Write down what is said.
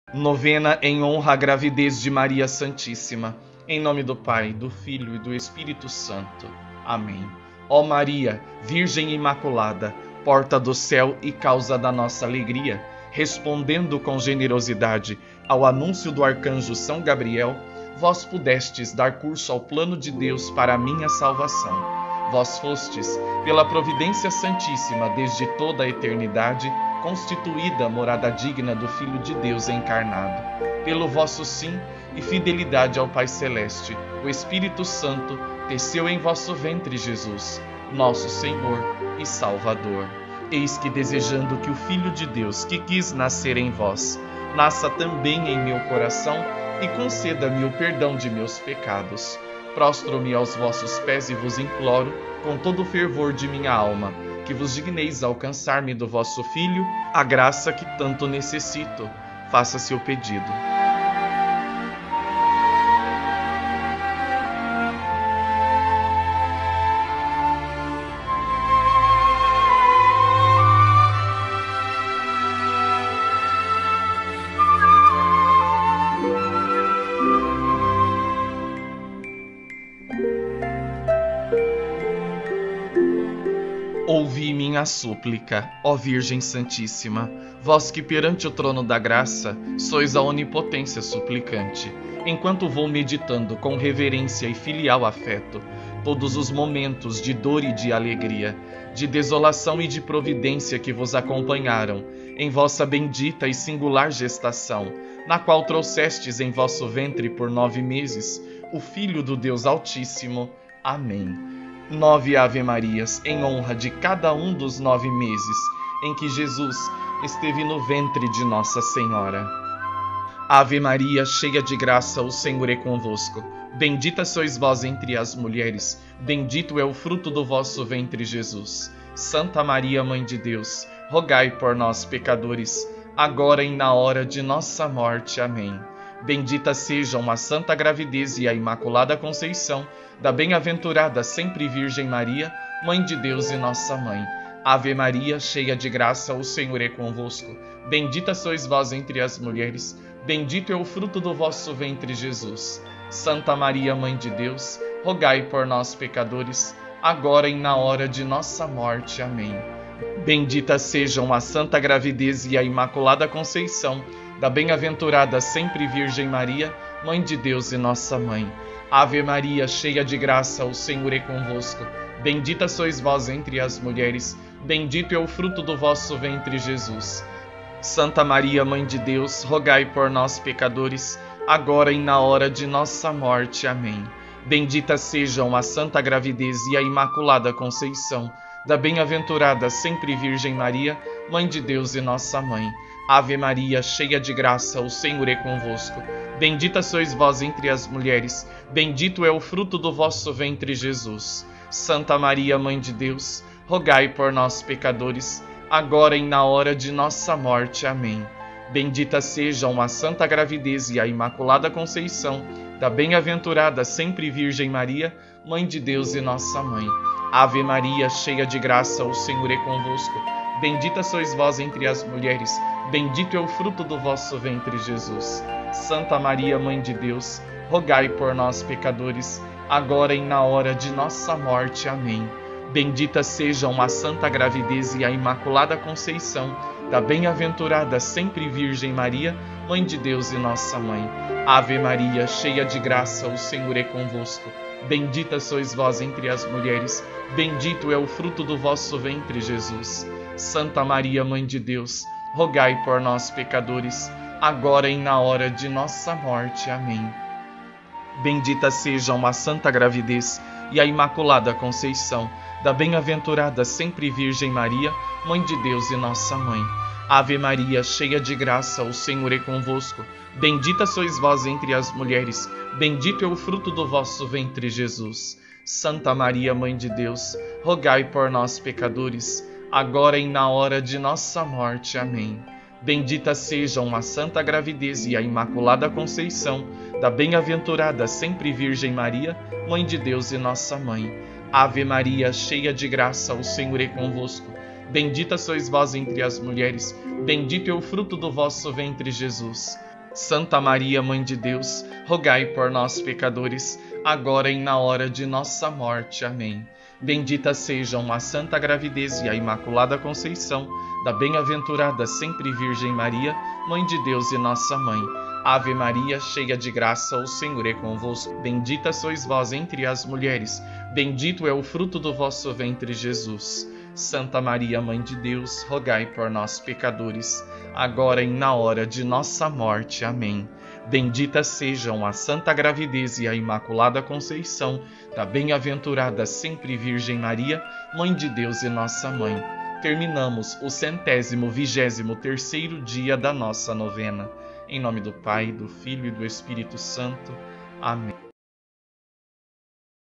Novena em honra à gravidez de Maria Santíssima. Em nome do Pai, do Filho e do Espírito Santo. Amém. Ó Maria, Virgem Imaculada, porta do céu e causa da nossa alegria, respondendo com generosidade ao anúncio do arcanjo São Gabriel, vós pudestes dar curso ao plano de Deus para a minha salvação. Vós fostes, pela providência santíssima desde toda a eternidade, constituída morada digna do Filho de Deus encarnado. Pelo vosso sim e fidelidade ao Pai Celeste, o Espírito Santo teceu em vosso ventre Jesus, nosso Senhor e Salvador. Eis que, desejando que o Filho de Deus, que quis nascer em vós, nasça também em meu coração e conceda-me o perdão de meus pecados, prostro-me aos vossos pés e vos imploro, com todo o fervor de minha alma, que vos digneis alcançar-me do vosso Filho a graça que tanto necessito. Faça-se o pedido. Ouvi minha súplica, ó Virgem Santíssima, vós que perante o trono da graça sois a onipotência suplicante, enquanto vou meditando com reverência e filial afeto todos os momentos de dor e de alegria, de desolação e de providência que vos acompanharam em vossa bendita e singular gestação, na qual trouxestes em vosso ventre por 9 meses o Filho do Deus Altíssimo. Amém. 9 Ave-Marias em honra de cada um dos 9 meses em que Jesus esteve no ventre de Nossa Senhora. Ave Maria, cheia de graça, o Senhor é convosco. Bendita sois vós entre as mulheres, bendito é o fruto do vosso ventre, Jesus. Santa Maria, Mãe de Deus, rogai por nós, pecadores, agora e na hora de nossa morte. Amém. Bendita sejam a Santa Gravidez e a Imaculada Conceição da bem-aventurada sempre Virgem Maria, Mãe de Deus e nossa Mãe. Ave Maria, cheia de graça, o Senhor é convosco. Bendita sois vós entre as mulheres, bendito é o fruto do vosso ventre, Jesus. Santa Maria, Mãe de Deus, rogai por nós, pecadores, agora e na hora de nossa morte. Amém. Bendita sejam a Santa Gravidez e a Imaculada Conceição da bem-aventurada sempre Virgem Maria, Mãe de Deus e nossa Mãe. Ave Maria, cheia de graça, o Senhor é convosco. Bendita sois vós entre as mulheres, bendito é o fruto do vosso ventre, Jesus. Santa Maria, Mãe de Deus, rogai por nós, pecadores, agora e na hora de nossa morte. Amém. Bendita sejam a Santa Gravidez e a Imaculada Conceição da bem-aventurada sempre Virgem Maria, Mãe de Deus e nossa Mãe. Ave Maria, cheia de graça, o Senhor é convosco. Bendita sois vós entre as mulheres, bendito é o fruto do vosso ventre, Jesus. Santa Maria, Mãe de Deus, rogai por nós, pecadores, agora e na hora de nossa morte. Amém. Bendita sejam a Santa Gravidez e a Imaculada Conceição da bem-aventurada sempre Virgem Maria, Mãe de Deus e nossa Mãe. Ave Maria, cheia de graça, o Senhor é convosco. Bendita sois vós entre as mulheres, bendito é o fruto do vosso ventre, Jesus. Santa Maria, Mãe de Deus, rogai por nós, pecadores, agora e na hora de nossa morte. Amém. Bendita sejam a Santa Gravidez e a Imaculada Conceição da bem-aventurada sempre Virgem Maria, Mãe de Deus e nossa Mãe. Ave Maria, cheia de graça, o Senhor é convosco. Bendita sois vós entre as mulheres, bendito é o fruto do vosso ventre, Jesus. Santa Maria, Mãe de Deus, rogai por nós, pecadores, agora e na hora de nossa morte. Amém. Bendita sejam a Santa Gravidez e a Imaculada Conceição da bem-aventurada sempre Virgem Maria, Mãe de Deus e nossa Mãe. Ave Maria, cheia de graça, o Senhor é convosco. Bendita sois vós entre as mulheres, bendito é o fruto do vosso ventre, Jesus. Santa Maria, Mãe de Deus, rogai por nós, pecadores, agora e na hora de nossa morte. Amém. Bendita sejam a Santa Gravidez e a Imaculada Conceição da bem-aventurada sempre Virgem Maria, Mãe de Deus e nossa Mãe. Ave Maria, cheia de graça, o Senhor é convosco. Bendita sois vós entre as mulheres, bendito é o fruto do vosso ventre, Jesus. Santa Maria, Mãe de Deus, rogai por nós, pecadores, agora e na hora de nossa morte. Amém. Bendita sejam a Santa Gravidez e a Imaculada Conceição da bem-aventurada sempre Virgem Maria, Mãe de Deus e nossa Mãe. Ave Maria, cheia de graça, o Senhor é convosco. Bendita sois vós entre as mulheres, bendito é o fruto do vosso ventre, Jesus. Santa Maria, Mãe de Deus, rogai por nós, pecadores, agora e na hora de nossa morte. Amém. Bendita sejam a Santa Gravidez e a Imaculada Conceição da bem-aventurada sempre Virgem Maria, Mãe de Deus e nossa Mãe. Terminamos o 123º dia da nossa novena. Em nome do Pai, do Filho e do Espírito Santo. Amém.